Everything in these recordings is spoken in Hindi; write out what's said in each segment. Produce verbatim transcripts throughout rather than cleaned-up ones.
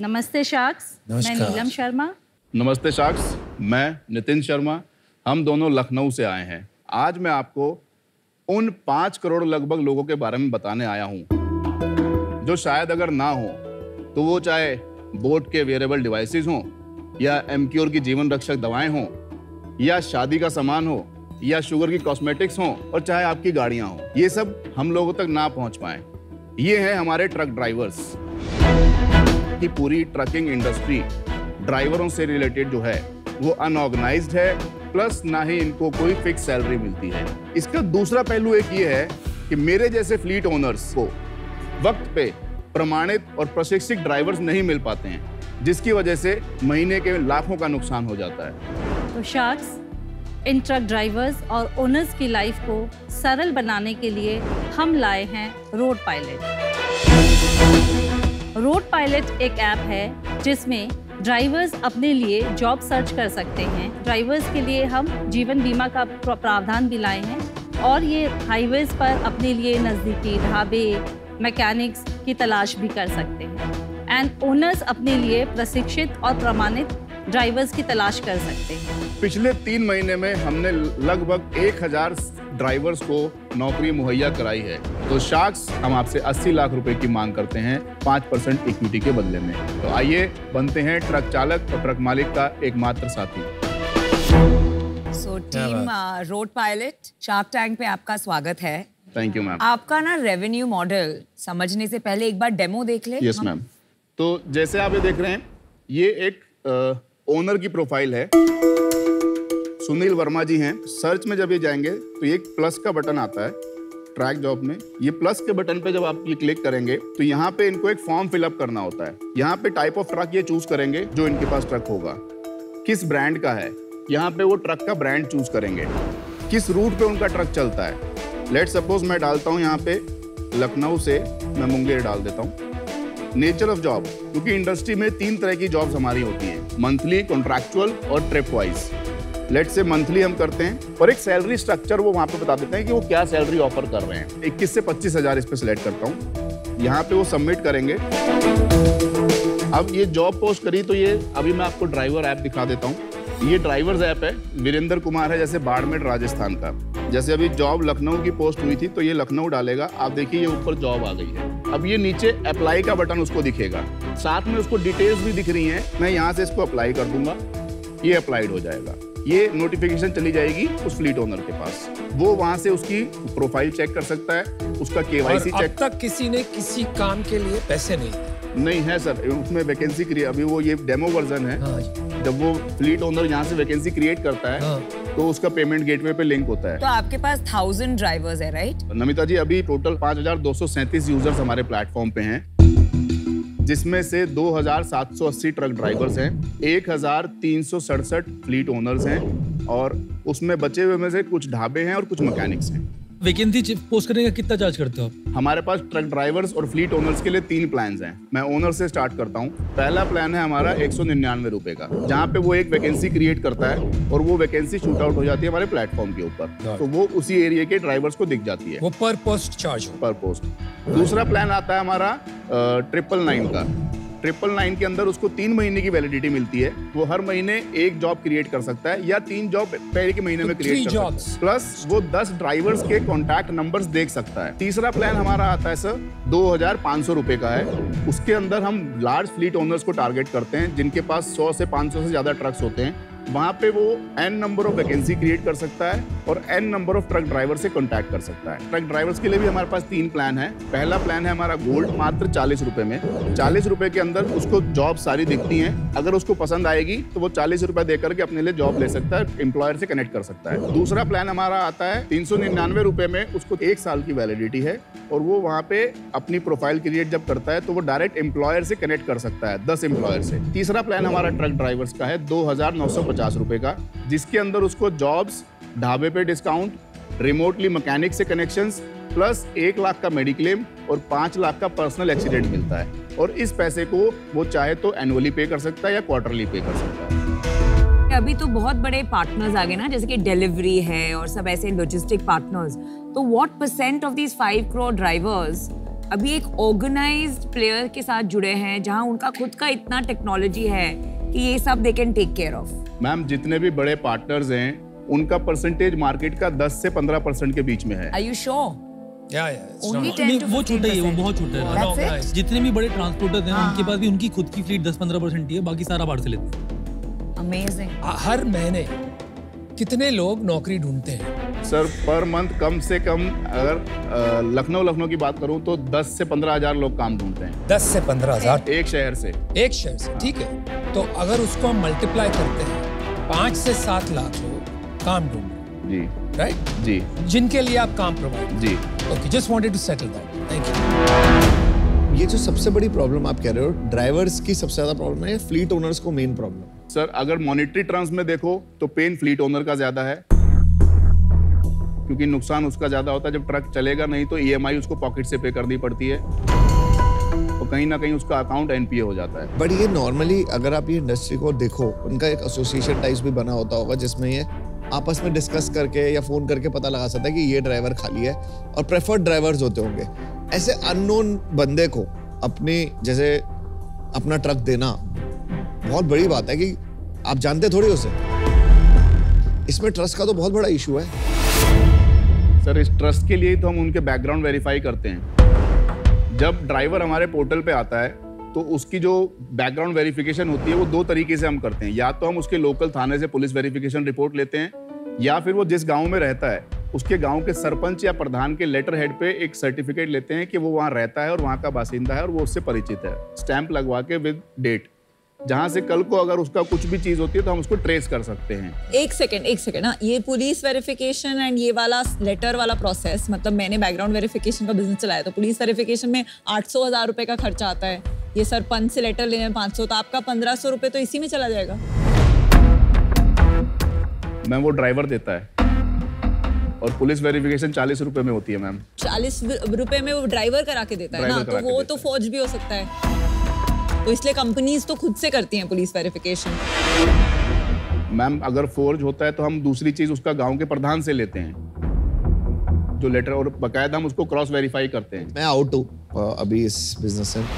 नमस्ते शाक्स, मैं नीलम शर्मा। नमस्ते शाक्स, मैं नितिन शर्मा। हम दोनों लखनऊ से आए हैं। आज मैं आपको उन पाँच करोड़ लगभग लोगों के बारे में बताने आया हूँ जो शायद अगर ना हो तो वो चाहे बोट के वेयरेबल डिवाइसेस हों या एमक्योर की जीवन रक्षक दवाएं हों या शादी का सामान हो या शुगर की कॉस्मेटिक्स हों और चाहे आपकी गाड़ियां हों, ये सब हम लोगों तक ना पहुंच पाए। ये हैं हमारे ट्रक ड्राइवर्स। कि पूरी ट्रकिंग इंडस्ट्री ड्राइवरों से रिलेटेड जो है वो अनऑर्गेनाइज्ड है, प्लस ना ही इनको कोई फिक्स सैलरी मिलती है। इसका दूसरा पहलू एक ये है कि मेरे जैसे फ्लीट ओनर्स को वक्त पे प्रमाणित और प्रशिक्षित ड्राइवर्स नहीं मिल पाते हैं, जिसकी वजह से महीने के लाखों का नुकसान हो जाता है। तो शाक्स, इन ट्रक ड्राइवर्स और ओनर्स की लाइफ को सरल बनाने के लिए हम लाए हैं रोड पायलट। रोड पायलट एक ऐप है जिसमें ड्राइवर्स अपने लिए जॉब सर्च कर सकते हैं। ड्राइवर्स के लिए हम जीवन बीमा का प्रावधान भी लाए हैं और ये हाईवेज पर अपने लिए नज़दीकी ढाबे, मैकेनिक्स की तलाश भी कर सकते हैं। एंड ओनर्स अपने लिए प्रशिक्षित और प्रमाणित ड्राइवर्स की तलाश कर सकते हैं। पिछले तीन महीने में हमने लगभग एक हजार ड्राइवर्स को नौकरी मुहैया कराई है। तो शाक्स, हम आपसे अस्सी लाख रुपए की मांग करते हैं पाँच परसेंट इक्विटी के बदले में। तो आइए बनते हैं ट्रक चालक और ट्रक मालिक का एकमात्र साथी। So team road pilot shark tank पे आपका स्वागत है। Thank you ma'am. आपका ना रेवेन्यू मॉडल समझने से पहले एक बार डेमो देख ले। Yes ma'am. तो जैसे आप ये देख रहे हैं, ये एक ओनर की प्रोफाइल है। सुनील वर्मा जी हैं। सर्च में जब ये जाएंगे तो एक प्लस का बटन आता है ट्रैक जॉब में। ये प्लस के बटन पे जब आप ये क्लिक करेंगे तो यहाँ पे इनको एक फॉर्म फिलअप करना होता है। यहाँ पे टाइप ऑफ ट्रक ये चूज करेंगे जो इनके पास ट्रक होगा, किस ब्रांड का है, यहाँ पे वो ट्रक का ब्रांड चूज करेंगे, किस रूट पे उनका ट्रक चलता है। लेट सपोज मैं डालता हूँ यहाँ पे लखनऊ से मैं मुंगेर डाल देता हूँ। नेचर ऑफ जॉब, क्योंकि इंडस्ट्री में तीन तरह की जॉब्स हमारी होती हैं, मंथली, कॉन्ट्रैक्चुअल और trip wise. Let's say monthly हम करते हैं और एक सैलरी स्ट्रक्चर वो वहाँ पे बता देते हैं कि वो क्या सैलरी ऑफर कर रहे हैं। इक्कीस से पच्चीस हजार इस पे सिलेक्ट करता हूँ। यहाँ पे वो सबमिट करेंगे। अब ये जॉब पोस्ट करी तो ये अभी मैं आपको ड्राइवर ऐप दिखा देता हूँ। ये ड्राइवर्स ऐप है। वीरेंद्र कुमार है जैसे बाड़मेर राजस्थान का। जैसे अभी जॉब लखनऊ की पोस्ट हुई थी तो ये लखनऊ डालेगा। आप देखिए ये ऊपर जॉब आ गई है। अब ये नीचे अप्लाई का बटन उसको दिखेगा, साथ में उसको डिटेल्स भी दिख रही हैं। मैं यहाँ से इसको अप्लाई कर दूंगा, ये अप्लाइड हो जाएगा। ये नोटिफिकेशन चली जाएगी उस फ्लीट ओनर के पास। वो वहाँ से उसकी प्रोफाइल चेक कर सकता है, उसका केवाईसी चेक। अब तक किसी ने किसी काम के लिए पैसे नहीं नहीं है सर, उसमें वैकेंसी क्रिएट, अभी वो ये डेमो वर्जन है। हाँ। जब वो फ्लीट ओनर यहाँ से वैकेंसी क्रिएट करता है हाँ। तो उसका पेमेंट गेटवे पे लिंक होता है। तो आपके पास थाउजेंड ड्राइवर्स है, राइट? नमिता जी, अभी टोटल पाँच हजार दो सौ सैंतीस यूजर्स हमारे प्लेटफॉर्म पे हैं, जिसमें से दो हजार सात सौ अस्सी ट्रक ड्राइवर्स हैं, एक हजार तीन सौ सड़सठ फ्लीट ओनर्स हैं और उसमें बचे हुए में से कुछ ढाबे हैं और कुछ मैकेनिक्स हैं। वैकेंसी पोस्ट करने का कितना चार्ज करते हो आप? हमारे पास ट्रक ड्राइवर्स और फ्लीट ओनर्स के लिए तीन प्लान्स हैं। मैं ओनर से स्टार्ट करता हूँ। पहला प्लान है हमारा एक सौ निन्यानवे रुपए का, जहाँ पे वो एक वैकेंसी क्रिएट करता है और वो वैकेंसी शूट आउट हो जाती है हमारे प्लेटफॉर्म के ऊपर, तो वो उसी एरिया के ड्राइवर्स को दिख जाती है। वो पर पोस्ट चार्ज हो? पर पोस्ट। दूसरा प्लान आता है हमारा ट्रिपल नाइन का। ट्रिपल नाइन के अंदर उसको तीन महीने की वैलिडिटी मिलती है। वो हर महीने एक जॉब क्रिएट कर सकता है या तीन जॉब पहले के महीने में क्रिएट कर सकता है, प्लस वो दस ड्राइवर्स के कॉन्टैक्ट नंबर्स देख सकता है। तीसरा प्लान हमारा आता है सर दो हजार पाँच सौ रुपए का है। उसके अंदर हम लार्ज फ्लीट ओनर्स को टारगेट करते हैं जिनके पास सौ से पाँच सौ से ज्यादा ट्रक्स होते हैं। वहाँ पे वो N number of vacancy create कर सकता है और N number of truck driver से कांटेक्ट कर सकता है। ट्रक ड्राइवर्स के लिए भी हमारे पास तीन प्लान है। पहला प्लान है हमारा गोल्ड, मात्र चालीस रुपए में। चालीस रुपए के अंदर उसको जॉब सारी दिखती हैं। अगर उसको पसंद आएगी तो वो चालीस रुपए देकर के अपने लिए जॉब ले सकता है, एम्प्लॉयर से कनेक्ट कर सकता है। दूसरा प्लान हमारा आता है तीन सौ निन्यानवे रुपए में। उसको एक साल की वैलिडिटी है और वो वहाँ पे अपनी प्रोफाइल क्रिएट जब करता है तो वो डायरेक्ट एम्प्लॉयर से कनेक्ट कर सकता है, दस एम्प्लॉयर से। तीसरा प्लान हमारा ट्रक ड्राइवर्स का है दो हजार नौ सौ पचास रुपए का, जिसके अंदर उसको जॉब्स, ढाबे पे डिस्काउंट, रिमोटली मैकेनिक से कनेक्शंस, प्लस एक लाख का मेडिक्लेम और पांच लाख का पर्सनल एक्सीडेंट मिलता है। और इस पैसे को वो चाहे तो एनुअली पे कर सकता है या क्वार्टरली पे कर सकता है। अभी तो बहुत बड़े पार्टनर्स आ गए ना, जैसे कि डिलीवरी है और सब ऐसे लॉजिस्टिक पार्टनर्स। तो what percent of these five crore drivers अभी एक ऑर्गेनाइज्ड प्लेयर के साथ जुड़े हैं जहां उनका खुद का इतना टेक्नोलॉजी है कि ये सब they can take care of. Ma'am जितने भी बड़े पार्टनर्स हैं उनका परसेंटेज मार्केट का दस से पंद्रह परसेंट के बीच में है। Are you sure? Yeah, yeah. It's Only not- ten नहीं, to वो fifteen छोटा ही है, वो percent. बहुत छोटा है। That's it? Unorganized. जितने भी बड़े ट्रांसपोर्टर हैं उनके पास भी उनकी खुद की फ्लीट दस पंद्रह परसेंट ही है, बाकी सारा बाहर से लेते हैं। Amazing. हर महीने कितने लोग नौकरी ढूंढते हैं? सर पर मंथ कम से कम अगर अ, लखनऊ लखनऊ की बात करूं तो दस से पंद्रह हजार लोग काम ढूंढते हैं दस से पंद्रह हजार एक शहर से। एक शहर से, ठीक है। तो अगर उसको हम मल्टीप्लाई करते हैं, पाँच से सात लाख लोग काम ढूंढ रहे हैं, जी राइट? जी जिनके लिए आप काम प्रोवाइड। जी okay, just wanted to settle that. Thank you. ये जो सबसे बड़ी प्रॉब्लम आप कह रहे हो, ड्राइवर्स की सबसे ज्यादा प्रॉब्लम है, फ्लीट ओनर्स को मेन प्रॉब्लम? सर अगर मॉनेटरी टर्म्स में देखो तो पेन फ्लीट ओनर का ज्यादा है, क्योंकि नुकसान उसका ज्यादा होता है। जब ट्रक चलेगा नहीं तो ईएमआई उसको पॉकेट से पे करनी पड़ती है, तो कहीं ना कहीं उसका अकाउंट एनपीए हो जाता है। बट ये नॉर्मली अगर आप ये इंडस्ट्री को देखो, उनका एक एसोसिएशन टाइप्स भी बना होता होगा जिसमें ये आपस में डिस्कस करके या फोन करके पता लगा सकता है कि ये ड्राइवर खाली है, और प्रेफर्ड ड्राइवर्स होते होंगे। ऐसे अननोन बंदे को अपनी जैसे अपना ट्रक देना बहुत बड़ी बात है कि आप जानते थोड़ी उसे। इसमें ट्रस्ट का तो बहुत बड़ा इशू है। सर इस ट्रस्ट के लिए तो हम उनके बैकग्राउंड वेरीफाई करते हैं। जब ड्राइवर हमारे पोर्टल पे आता है तो उसकी जो बैकग्राउंड वेरिफिकेशन होती है वो दो तरीके से हम करते हैं। या तो हम उसके लोकल थाने से पुलिस वेरिफिकेशन रिपोर्ट लेते हैं, या फिर वो जिस गांव में रहता है उसके गांव के सरपंच या प्रधान के लेटर हेड पे एक सर्टिफिकेट लेते हैं कि वो वहाँ रहता है और वहाँ का बासिंदा है और वो उससे परिचित है, स्टैंप लगवा के विद डेट, जहाँ से कल को अगर उसका कुछ भी चीज होती है तो हम उसको ट्रेस कर सकते हैं। एक सेकंड एक सेकंड हाँ, ये पुलिस वेरिफिकेशन एंड ये वाला लेटर वाला प्रोसेस, मतलब मैंने बैकग्राउंड वेरिफिकेशन का बिजनेस चलाया, तो पुलिस वेरिफिकेशन में आठ सौ हजार रुपए का खर्चा आता है। ये सरपंच से लेटर लेने में पाँच सौ, तो आपका पंद्रह सौ रुपए तो इसी में चला जाएगा। मैम वो ड्राइवर देता है और पुलिस वेरिफिकेशन चालीस रुपए में होती है मैम। चालीस रुपए में वो ड्राइवर करा के देता है ना, ड्राइवर तो करा के वो देता तो है। फौज भी हो सकता है। तो इसलिए कंपनीज तो खुद से करती हैं पुलिस वेरिफिकेशन। मैम अगर फोर्ज होता है तो हम दूसरी चीज उसका गांव के प्रधान से लेते हैं जो लेटर, और बकायदा हम उसको क्रॉस वेरीफाई करते हैं। मैं आउट हूँ अभी इस बिजनेस से।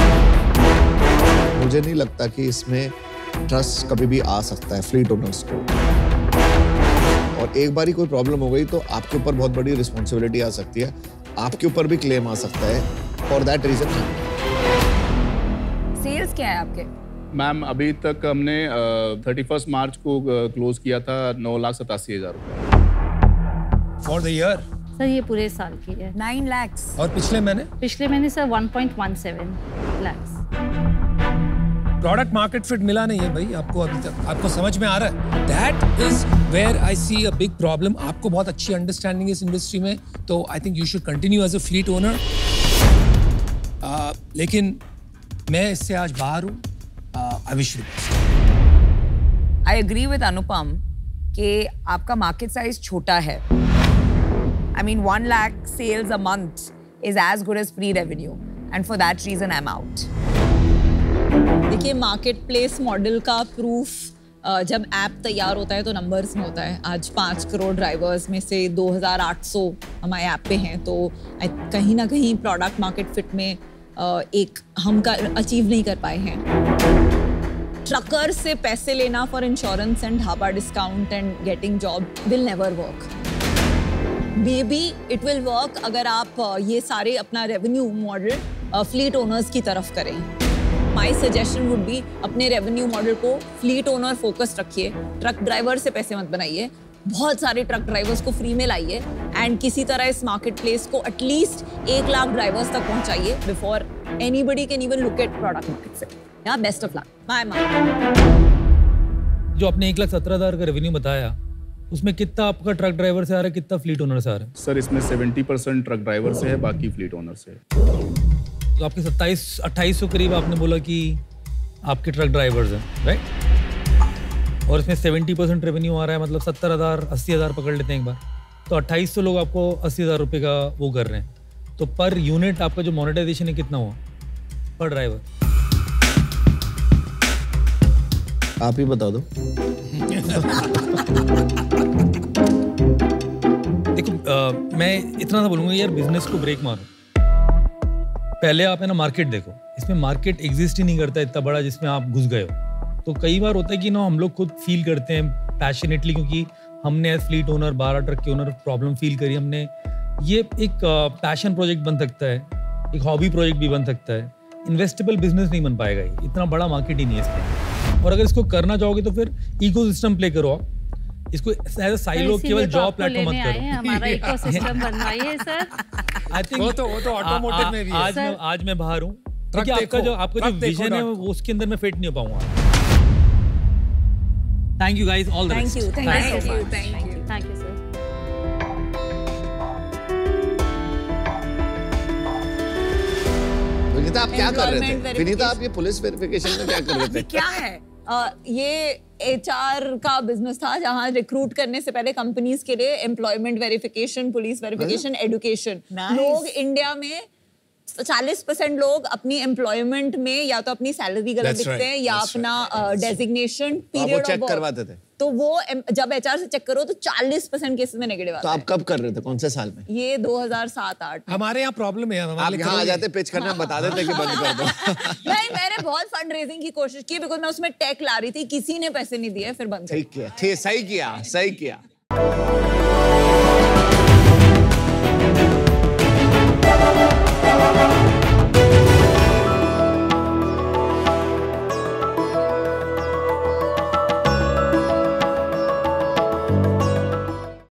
मुझे नहीं लगता कि इसमें ट्रस्ट कभी भी आ सकता है फ्लीट ओनर्स को, और एक बार ही कोई प्रॉब्लम हो गई तो आपके ऊपर बहुत बड़ी रिस्पॉन्सिबिलिटी आ सकती है, आपके ऊपर भी क्लेम आ सकता है। फॉर दैट रीजन सेल्स क्या है आपके? मैम अभी तक हमने थर्टी फर्स्ट मार्च को क्लोज किया था नौ लाख सतासी हजार रुपए फॉर द ईयर। सर ये पूरे साल की है। नाइन लैक्स। और पिछले महीने पिछले महीने sir one point one seven lakh. Product market fit मिला नहीं है भाई आपको अभी तक, आपको समझ में आ रहा है? That is where I see a big problem. आपको बहुत अच्छी अंडरस्टैंडिंग इस इंडस्ट्री में, तो I think you should continue as a fleet owner. लेकिन मैं इससे आज बाहर हूँ। I wish you. I agree with Anupam कि आपका मार्केट साइज छोटा है। I mean one lakh sales a month is as good as free revenue, and for that reason I am out. देखिए मार्केट प्लेस मॉडल का प्रूफ जब ऐप तैयार होता है तो नंबर्स में होता है। आज पाँच करोड़ ड्राइवर्स में से दो हज़ार आठ सौ हमारे ऐप पे हैं, तो कहीं ना कहीं प्रोडक्ट मार्केट फिट में एक हम का अचीव नहीं कर पाए हैं। ट्रकर से पैसे लेना for insurance and dhaba discount and getting job will never work. Maybe it will work अगर आप ये सारे अपना रेवेन्यू मॉडल फ्लीट ओनर्स की तरफ करें। माई सजेशन वुड बी अपने रेवेन्यू मॉडल को फ्लीट ओनर फोकस रखिए, ट्रक ड्राइवर से पैसे मत बनाइए, बहुत सारे ट्रक ड्राइवर्स को फ्री में लाइए, एंड किसी तरह इस मार्केट प्लेस को एटलीस्ट एक लाख ड्राइवर्स तक पहुंचाइए before anybody can even look at product market fit. या best of luck. Bye ma'am. जो आपने एक लाख सत्रह हजार का रेवेन्यू बताया, उसमें कितना आपका ट्रक ड्राइवर से आ रहा है, कितना फ्लीट ओनर से आ रहा है? सर इसमें सेवेंटी परसेंट ट्रक ड्राइवर से है, बाकी फ्लीट ओनर से। तो आपके सत्ताईस अट्ठाईस सौ करीब आपने बोला कि आपके ट्रक ड्राइवर्स हैं, राइट? और इसमें सेवेंटी परसेंट रेवेन्यू आ रहा है, मतलब सत्तर हज़ार अस्सी हज़ार पकड़ लेते हैं एक बार, तो अट्ठाईस सौ लोग आपको अस्सी हज़ार रुपये का वो कर रहे हैं। तो पर यूनिट आपका जो मोनेटाइजेशन है कितना हुआ पर ड्राइवर? आप ही बता दो। देखो आ, मैं इतना सा बोलूँगा यार, बिजनेस को ब्रेक मारो। पहले आप है ना मार्केट देखो, इसमें मार्केट एग्जिस्ट ही नहीं करता इतना बड़ा जिसमें आप घुस गए हो। तो कई बार होता है कि ना हम लोग खुद फील करते हैं पैशनेटली, क्योंकि हमने एज फ्लीट ओनर, बारह ट्रक के ओनर प्रॉब्लम फील करी हमने। ये एक पैशन प्रोजेक्ट बन सकता है, एक हॉबी प्रोजेक्ट भी बन सकता है, इन्वेस्टेबल बिजनेस नहीं बन पाएगा, ये इतना बड़ा मार्केट ही नहीं है इसमें। और अगर इसको करना चाहोगे तो फिर इकोसिस्टम प्ले करो आप, इसको एज अ साइलो केवल जॉब प्लेटफॉर्म मत करो। हमारा इकोसिस्टम बनवाइए सर। आई थिंक वो तो वो तो ऑटोमोटिव में भी है। आज मैं आज मैं बाहर हूँ, ट्रक क्योंकि आपका देखो, जो आपका जो ट्रक देखो विजन है डॉट वो उसके अंदर मैं फिट नहीं हो पाऊंगा। Thank you guys, all the thank you thank you so much. Thank you. Thank you sir. Vinita आप क्या कर रहे Employment थे? विनीता आप ये पुलिस वेरिफिकेशन में क्या कर रहे थे? क्या है? Uh, ये एचआर का बिजनेस था जहां रिक्रूट करने से पहले कंपनीज के लिए employment verification, police verification, education. Nice. लोग इंडिया में चालीस परसेंट लोग अपनी एम्प्लॉयमेंट में या तो अपनी सैलरी गलत That's लिखते right, हैं या that's अपना डेजिग्नेशन आप वो पीरियड चेक करवाते थे? तो वो em- जब एचआर से चेक करो तो चालीस परसेंट केसेस में नेगेटिव तो आता है। आप कब कर रहे थे? कौन से साल में? ये दो हज़ार सात आठ में। हमारे यहाँ प्रॉब्लम है, हम आप हमारे लिए यहाँ आ करोगे। जाते पिच करने, हम बता देते कि बंद कर दो। नहीं, मैंने बहुत फंड रेजिंग की कोशिश की बिकॉज मैं उसमें टेक ला रही थी, किसी ने पैसे नहीं दिए, फिर बंद कर दिया। ठीक किया, ठीक, सही किया, सही किया।